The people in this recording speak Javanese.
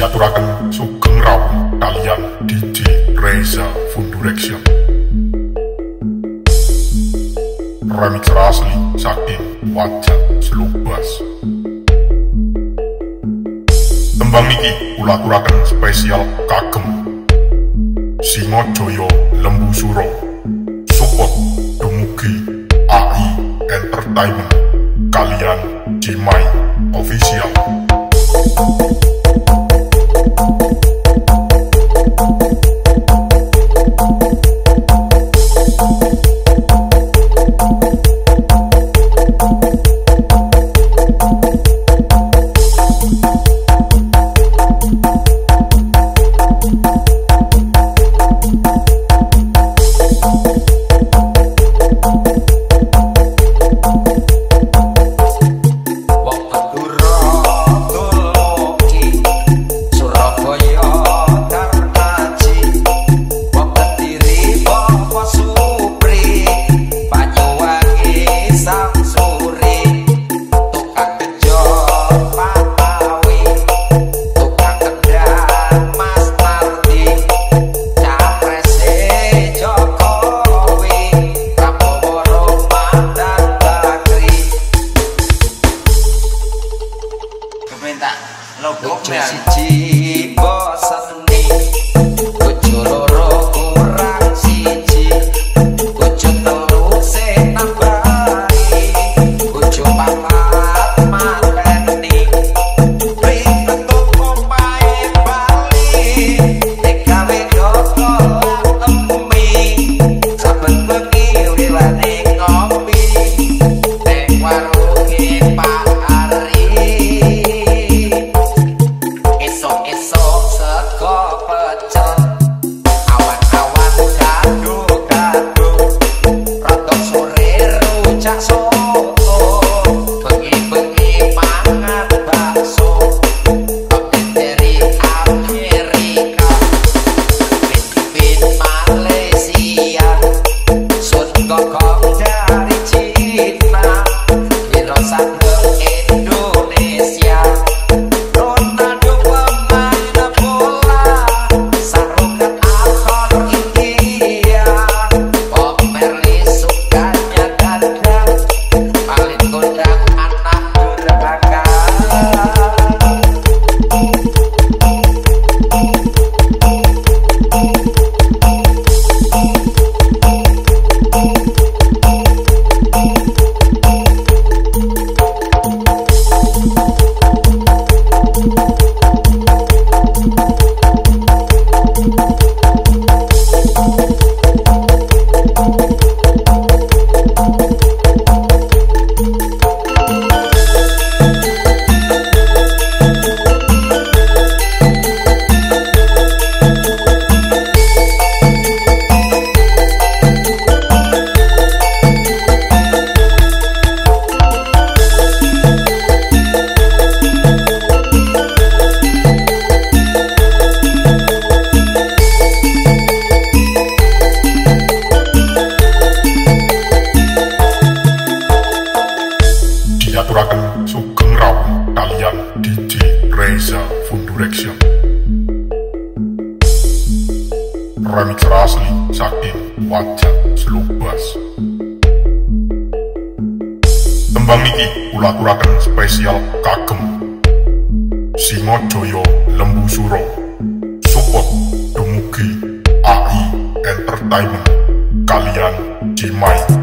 diaturaken Sugeng Rawuh kalian DJ Reza Fundurection. Remix asli saking Wajah Selubas. Tembang niki kula aturaken spesial kagem Singojoyo Lembu Suro. Support dumugi AI Entertainment kalian Cimai Official. Siji bosen nih, bojo loro kurang siji, bojo telu sing nambahi, bojo papat mateni, ribet omahe bali, nek gawe dokter temi, saben bengi uripane ngopi, nek warunge Pak Ari. Esok sego pecel, awan-awan gado-gado, rada sore rujak soto, bengi-bengi mangan bakso, kopi dari Amerika, bin Malaysia, sun gogong dari Cina, wiro sandeng Indonesia. Diaturaken Sugeng Rawuh kalian DJ Reza Fundurection. Remix asli saking Wajah Selubas. Tembang niki kula aturaken spesial kagem Singojoyo Lembu Suro. Support dumugi AI Entertainment kalian Cimai